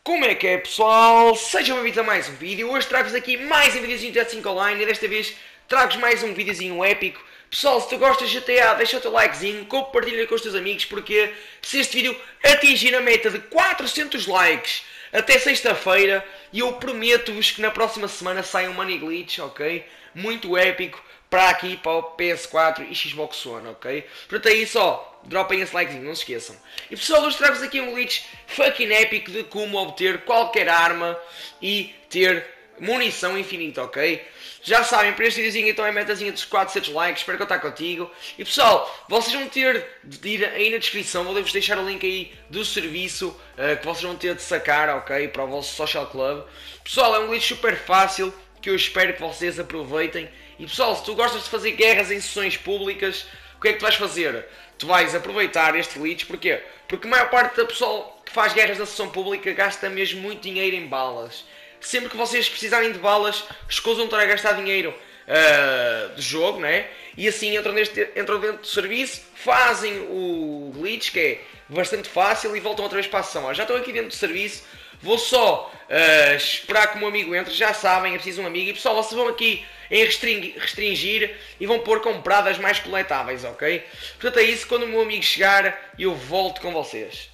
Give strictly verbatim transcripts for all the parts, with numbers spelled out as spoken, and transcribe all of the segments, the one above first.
Como é que é, pessoal? Sejam bem-vindos a mais um vídeo. Hoje trago-vos aqui mais um videozinho de G T A cinco Online e desta vez trago-vos mais um videozinho épico. Pessoal, se tu gostas de G T A, deixa o teu likezinho, compartilha com os teus amigos, porque se este vídeo atingir a meta de quatrocentos likes até sexta-feira, eu prometo-vos que na próxima semana sai um Money Glitch, ok? Muito épico para aqui, para o P S quatro e Xbox One, ok? Portanto é isso, ó. Dropem esse likezinho, não se esqueçam. E pessoal, hoje trago-vos aqui um glitch fucking épico de como obter qualquer arma e ter munição infinita, ok? Já sabem, para este videozinho então é a metazinha dos quatrocentos likes, espero contar contigo. E pessoal, vocês vão ter de ir aí na descrição, vou-vos deixar o link aí do serviço uh, que vocês vão ter de sacar, ok? Para o vosso social club. Pessoal, é um glitch super fácil que eu espero que vocês aproveitem. E pessoal, se tu gostas de fazer guerras em sessões públicas, o que é que tu vais fazer? Tu vais aproveitar este glitch, porquê? Porque a maior parte do pessoal que faz guerras na sessão pública gasta mesmo muito dinheiro em balas. Sempre que vocês precisarem de balas, escusam de estar a gastar dinheiro uh, de jogo, né? E assim entram, neste, entram dentro do serviço, fazem o glitch, que é bastante fácil, e voltam outra vez para a ação. Ó, já estou aqui dentro do serviço, vou só uh, esperar que o meu amigo entre, já sabem, é preciso um amigo. E pessoal, vocês vão aqui em restringir, restringir e vão pôr compradas mais coletáveis, ok? Portanto é isso, quando o meu amigo chegar, eu volto com vocês.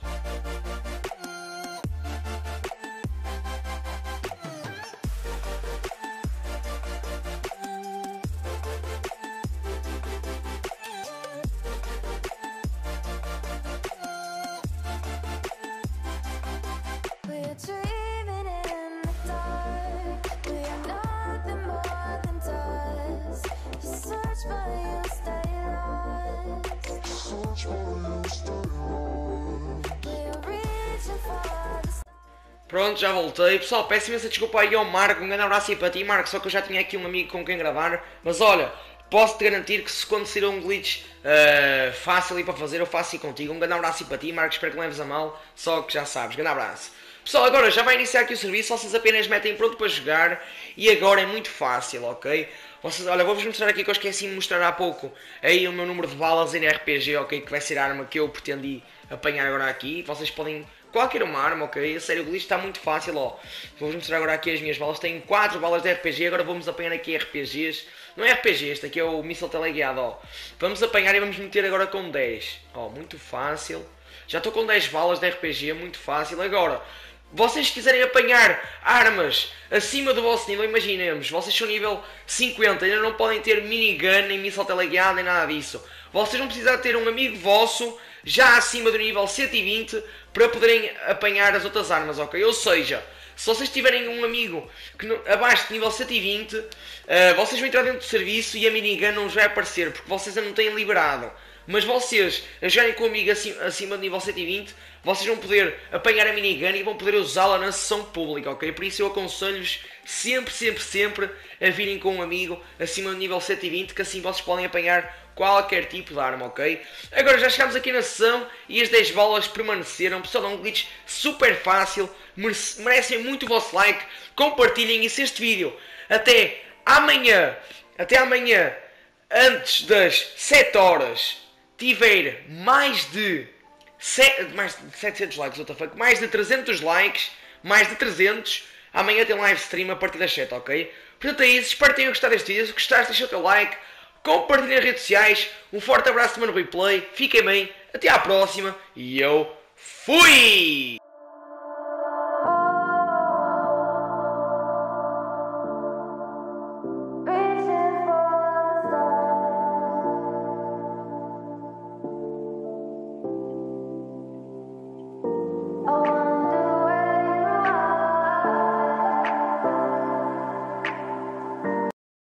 Pronto, já voltei. Pessoal, peço imensa desculpa aí ao Marco, um grande abraço aí para ti, Marco, só que eu já tinha aqui um amigo com quem gravar. Mas olha, posso-te garantir que se quando sair um glitch uh, fácil aí para fazer, eu faço aí contigo. Um grande abraço aí para ti, Marco, espero que não leves a mal, só que já sabes, grande abraço. Pessoal, agora já vai iniciar aqui o serviço, vocês apenas metem pronto para jogar e agora é muito fácil, ok? Vocês, olha, vou-vos mostrar aqui que eu esqueci de mostrar há pouco aí o meu número de balas em R P G, ok? Que vai ser a arma que eu pretendi apanhar agora aqui. Vocês podem qualquer uma arma, ok? A sério, o glitch está muito fácil, ó. Vou-vos mostrar agora aqui as minhas balas. Tenho quatro balas de R P G, agora vamos apanhar aqui R P Gs. Não é R P G, este aqui é o míssil teleguiado, ó. Vamos apanhar e vamos meter agora com dez. Ó, muito fácil. Já estou com dez balas de R P G, muito fácil. Agora, vocês quiserem apanhar armas acima do vosso nível, imaginemos, vocês são nível cinquenta, ainda não podem ter minigun, nem míssil teleguiado, nem nada disso. Vocês vão precisar ter um amigo vosso já acima do nível cento e vinte para poderem apanhar as outras armas, ok? Ou seja, se vocês tiverem um amigo que no, abaixo de nível cento e vinte, uh, vocês vão entrar dentro do serviço e a minigun não vos vai aparecer, porque vocês ainda não têm liberado. Mas vocês, a jogarem com um amigo acima, acima do nível cento e vinte, vocês vão poder apanhar a minigun e vão poder usá-la na sessão pública, ok? Por isso eu aconselho-vos sempre, sempre, sempre a virem com um amigo acima do nível cento e vinte, que assim vocês podem apanhar qualquer tipo de arma, ok? Agora já chegamos aqui na sessão e as dez balas permaneceram. Pessoal, é um glitch super fácil, merecem muito o vosso like, compartilhem. E se este vídeo até amanhã, até amanhã, antes das sete horas, tiver mais de, sete, mais de setecentos likes, what the fuck, mais de trezentos likes, mais de trezentos, amanhã tem live stream a partir das sete, ok? Portanto é isso, espero que tenham gostado deste vídeo. Se gostaste, deixa o teu like, compartilhem nas redes sociais. Um forte abraço do Mano Replay, fiquem bem, até à próxima e eu fui!